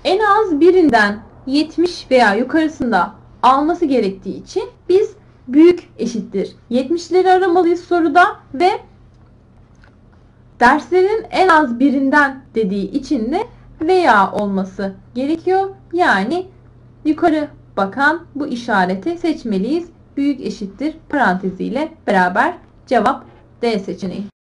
en az birinden 70 veya yukarısında alması gerektiği için biz büyük eşittir 70'leri aramalıyız soruda ve derslerin en az birinden dediği için de veya olması gerekiyor. Yani yukarı bakan bu işareti seçmeliyiz. Büyük eşittir paranteziyle beraber cevap D seçeneği.